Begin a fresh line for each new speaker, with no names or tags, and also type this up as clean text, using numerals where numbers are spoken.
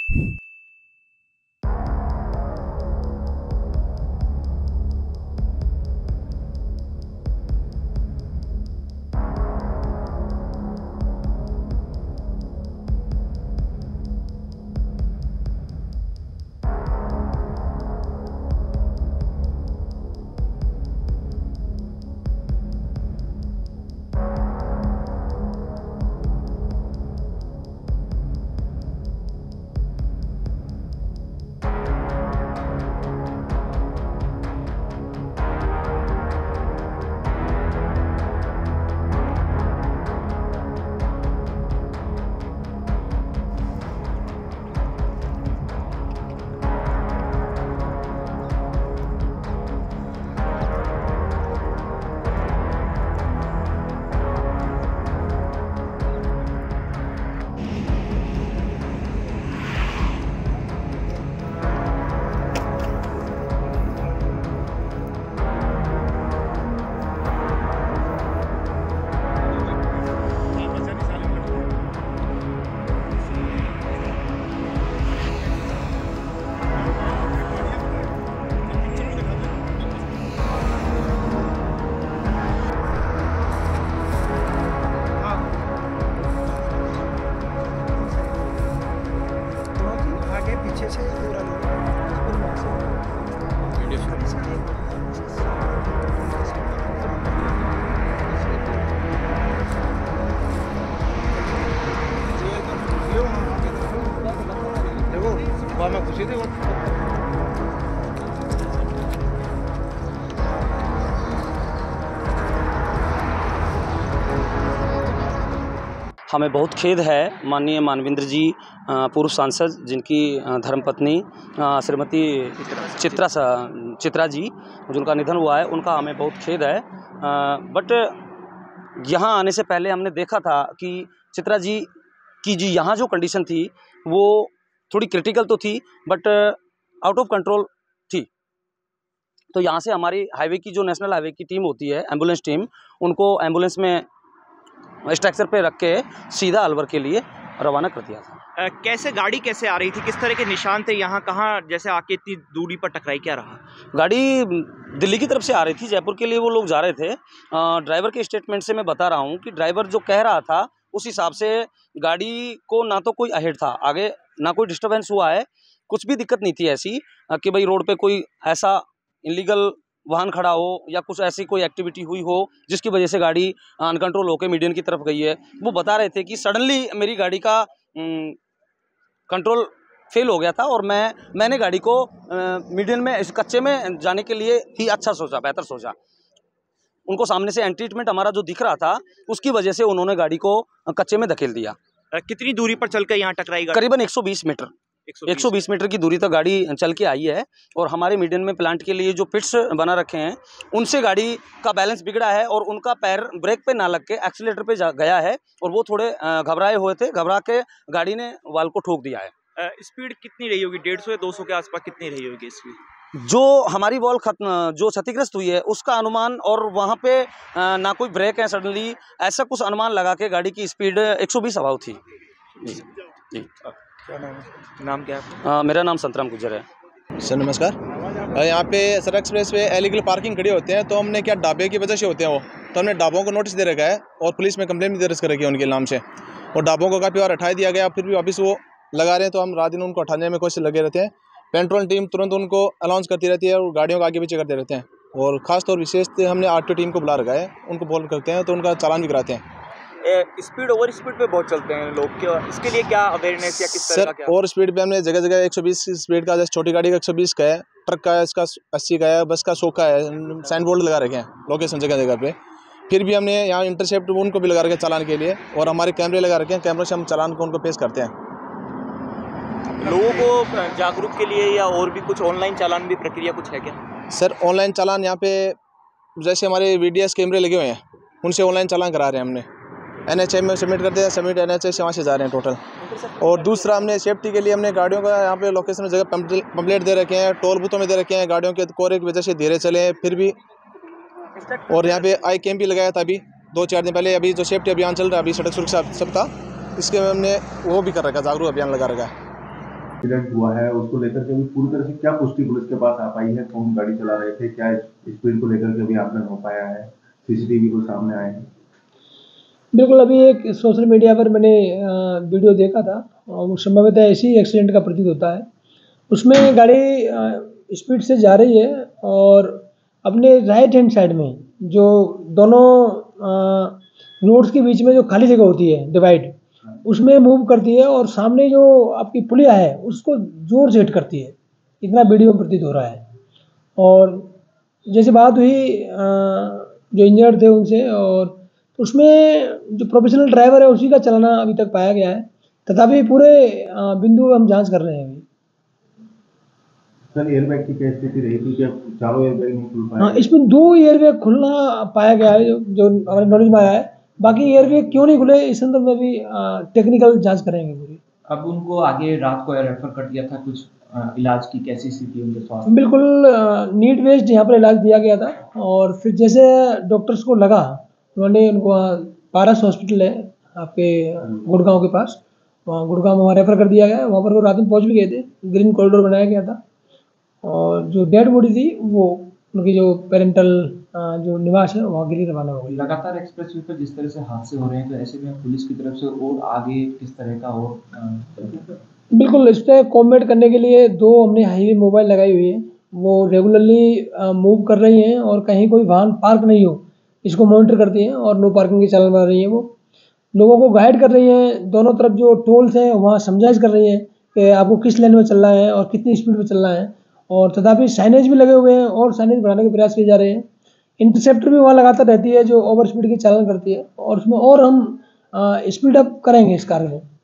हमें बहुत खेद है माननीय मानवेंद्र जी पूर्व सांसद जिनकी धर्मपत्नी श्रीमती चित्रा जी जिनका निधन हुआ है, उनका हमें बहुत खेद है। बट यहाँ आने से पहले हमने देखा था कि चित्रा जी की यहाँ जो कंडीशन थी वो थोड़ी क्रिटिकल तो थी बट आउट ऑफ कंट्रोल थी। तो यहाँ से हमारी हाईवे की जो नेशनल हाईवे की टीम होती है, एम्बुलेंस टीम, उनको एम्बुलेंस में स्ट्रक्चर पे रख के सीधा अलवर के लिए रवाना कर दिया था।
कैसे गाड़ी कैसे आ रही थी, किस तरह के निशान थे यहाँ, कहाँ जैसे आके इतनी दूरी पर टकराई, क्या रहा?
गाड़ी दिल्ली की तरफ से आ रही थी, जयपुर के लिए वो लोग जा रहे थे। ड्राइवर के स्टेटमेंट से मैं बता रहा हूँ कि ड्राइवर जो कह रहा था उस हिसाब से गाड़ी को ना तो कोई अहेड था, आगे ना कोई डिस्टर्बेंस हुआ है, कुछ भी दिक्कत नहीं थी ऐसी कि भाई रोड पे कोई ऐसा इलीगल वाहन खड़ा हो या कुछ ऐसी कोई एक्टिविटी हुई हो जिसकी वजह से गाड़ी अनकंट्रोल होकर मीडियन की तरफ गई है। वो बता रहे थे कि सडनली मेरी गाड़ी का कंट्रोल फेल हो गया था और मैंने गाड़ी को मीडियन में कच्चे में जाने के लिए ही अच्छा सोचा, बेहतर सोचा। उनको सामने से एंट्रीटमेंट हमारा जो दिख रहा था उसकी वजह से उन्होंने गाड़ी को कच्चे में धकेल दिया।
कितनी दूरी पर चलकर यहाँ टकराई गाड़ी?
करीबन 120 मीटर 120 मीटर की दूरी तक गाड़ी चल के आई है और हमारे मीडियन में प्लांट के लिए जो पिट्स बना रखे हैं उनसे गाड़ी का बैलेंस बिगड़ा है और उनका पैर ब्रेक पे ना लग के एक्सीलेटर पे गया है और वो थोड़े घबराए हुए थे, घबरा के गाड़ी ने वाल को ठोक दिया है।
स्पीड कितनी रही होगी? 150 या 200 के आसपास कितनी रही होगी स्पीड?
जो हमारी वॉल जो क्षतिग्रस्त हुई है उसका अनुमान, और वहाँ पे ना कोई ब्रेक है सडनली, ऐसा कुछ अनुमान लगा के गाड़ी की स्पीड 120 अबाव थी। जी
नाम क्या है?
मेरा नाम संतराम गुजर है।
सर नमस्कार। यहाँ पे सर एक्सप्रेस पे एलीगल पार्किंग खड़ी होते हैं तो हमने क्या ढाबे की वजह से होते हैं वो, तो हमने ढाबों को नोटिस दे रखा है और पुलिस में कंप्लेंट भी दर्ज कर रखी है उनके नाम से, और ढाबों को काफ़ी बार हटा दिया गया, फिर भी वापस वो लगा रहे हैं। तो हम रात दिन उनको हटाने में कोशिश लगे रहते हैं। पेट्रोल टीम तुरंत उनको अनाउंस करती रहती है और गाड़ियों को आगे पीछे करते रहते हैं, और खासतौर विशेष हमने आरटीओ टीम को बुला रखा है, उनको कॉल करते हैं तो उनका चालान भी कराते हैं।
स्पीड ओवर स्पीड पे बहुत चलते हैं लोग, क्या इसके लिए क्या अवेयरनेस या किस तरह का क्या?
ओवर स्पीड पे हमने जगह जगह 120 स्पीड का, जैसे छोटी गाड़ी का 120 का है, ट्रक का है इसका 80 का है, बस का 100 का है, साइन बोर्ड लगा रखे हैं लोकेशन जगह जगह पे। फिर भी हमने यहाँ इंटरसेप्ट उनको भी लगा रखे हैं चालान के लिए, और हमारे कैमरे लगा रखे हैं, कैमरे से हम चालान को उनको पेश करते हैं।
लोगों को जागरूक के लिए या और भी कुछ ऑनलाइन चालान भी प्रक्रिया कुछ है क्या?
सर ऑनलाइन चालान यहाँ पे जैसे हमारे VDS कैमरे लगे हुए हैं उनसे ऑनलाइन चालान करा रहे हैं हमने, NHA में सबमिट करते हैं, सबमिट NHA से वहाँ से जा रहे हैं टोटल। और दूसरा हमने सेफ्टी के लिए हमने गाड़ियों का यहाँ पे लोकेशन में जगह पम्पलेट दे रखे हैं, टोल बूथों में दे रखे हैं, गाड़ियों के कोहरे की वजह से धीरे चले फिर भी। और यहाँ पे आई कैम्प भी लगाया था अभी 2-4 दिन पहले, अभी जो सेफ्टी अभियान चल रहा है अभी सड़क सुरक्षा सबका, इसके हमने वो भी कर रखा है, जागरूक अभियान लगा रखा है।
एक्सीडेंट हुआ है उसको लेकर के अभी पूरी तरह से क्या पुष्टि पुलिस के पास आ पाई है? कौन गाड़ी चला रहे थे, क्या स्पीड को लेकर के अभी आकलन हो पाया है? सीसीटीवी को सामने आए हैं?
बिल्कुल, अभी एक सोशल मीडिया पर मैंने वीडियो देखा था और वो संभवतः ऐसी एक्सीडेंट का प्रतीत होता है। उसमें गाड़ी स्पीड से जा रही है और अपने राइट हैंड साइड में जो दोनों रोड्स के बीच में जो खाली जगह होती है डिवाइड, उसमें मूव करती है और सामने जो आपकी पुलिया है उसको जोर से हिट करती है, इतना वीडियो में प्रतीत हो रहा है। और जैसे बात हुई जो इंजर्ड थे उनसे, और उसमें जो प्रोफेशनल ड्राइवर है उसी का चलाना अभी तक पाया गया है, तथापि पूरे बिंदु हम जांच कर रहे हैं अभी।
सर एयरबैग की क्या स्थिति रही थी? क्या चारों एयरबैग नहीं खुल पाए?
हाँ, इसमें 2 एयरबैग खुलना पाया गया है जो हमारे नॉलेज में आया है। बाकी एयरबैग क्यों नहीं खुले इस संदर्भ में भी टेक्निकल जांच करेंगे पूरी।
अब उनको आगे रात को रेफर कर दिया था, कुछ इलाज की कैसी स्थिति उनके स्वास्थ्य?
बिल्कुल नीट वेस्ट यहाँ पर इलाज दिया गया था और फिर जैसे डॉक्टर्स को लगा उन्होंने उनको पारस हॉस्पिटल है आपके गुड़गांव के पास, वहाँ गुड़गांव में वहाँ रेफ़र कर दिया गया। वहाँ पर वो रात में पहुँच भी गए थे, ग्रीन कॉरिडोर बनाया गया था और जो डेड बॉडी थी वो उनकी जो पेरेंटल जो निवास है वहाँ के लिए रवाना हो गई।
लगातार एक्सप्रेस वे पर जिस तरह से हादसे हो रहे हैं, तो ऐसे में पुलिस की तरफ से और आगे किस तरह का और
बिल्कुल इस पर कॉम्बैट करने के लिए 2 हमने हाईवे मोबाइल लगाई हुई है, वो रेगुलरली मूव कर रही हैं और कहीं कोई वाहन पार्क नहीं हो इसको मॉनिटर करती हैं और नो पार्किंग की चालान बना रही हैं। वो लोगों को गाइड कर रही हैं, दोनों तरफ जो टोल्स हैं वहाँ समझाइश कर रही हैं कि आपको किस लेन में चलना है और कितनी स्पीड में चलना है। और तथापि साइनेज भी लगे हुए हैं और साइनेज बढ़ाने के प्रयास किए जा रहे हैं। इंटरसेप्टर भी वहाँ लगातार रहती है जो ओवर स्पीड की चालन करती है और उसमें और हम स्पीड अप करेंगे इस कार्य में।